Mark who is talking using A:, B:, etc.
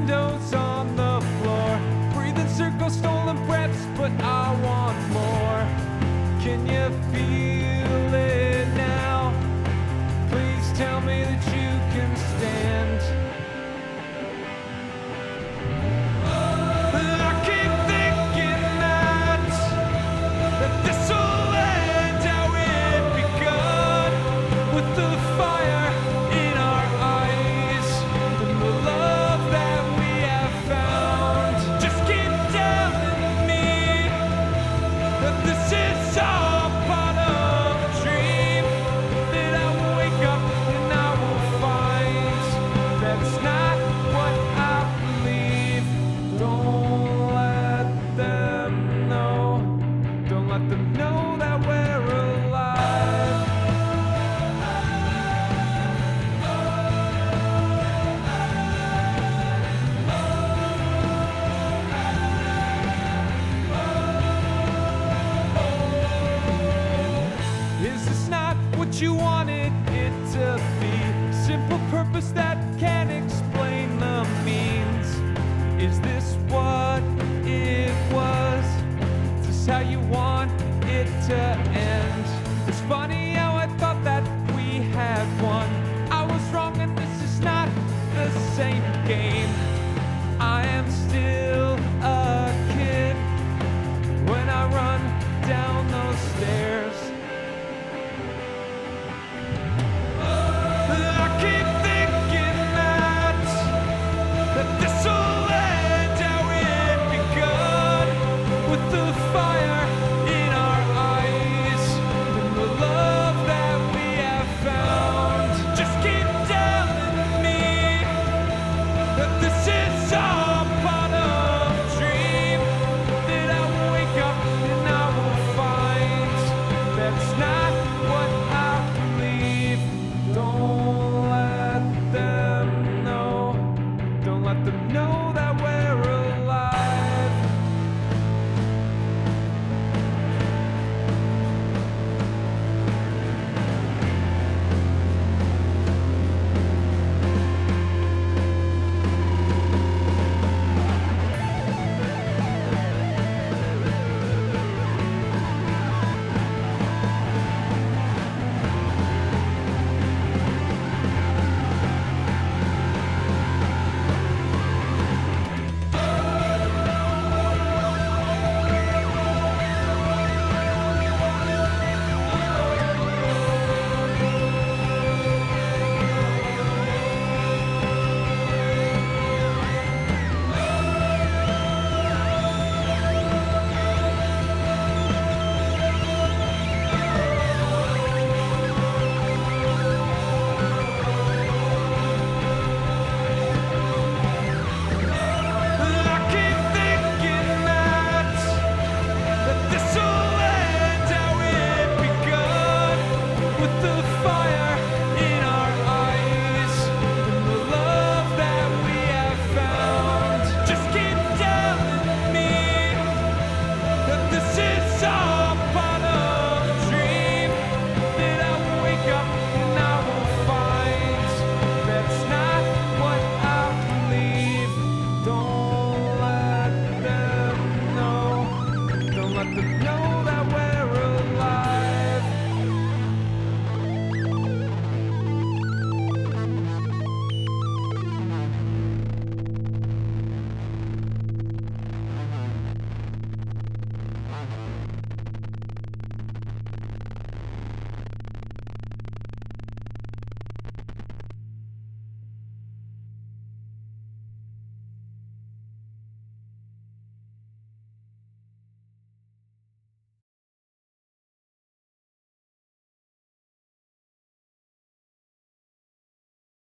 A: windows on the floor, breathing circles, stolen breaths, but I want more. Can you feel it now? Please tell me that you can stand. I keep thinking that this will end how it begun, with the fire in our eyes and the love that we have found. Just keep telling me that this is all part of a dream, that I will wake up and I will find that it's not what I believe. Don't let them know. Don't let them know that we're alive. Is this not what you wanted it to be? Simple purpose that can't explain the means. Is this what it was? Is this how you want it to end? It's funny how I thought that we had won. I was wrong and this is not the same game. I am still a kid when I run down those stairs. I keep thinking that this will end how it begun, with the fire in our eyes and the love that we have found. Just keep telling me that this is all part of a dream, that I will wake up and I will find that's not what I believe. Don't let them know. Don't let them know that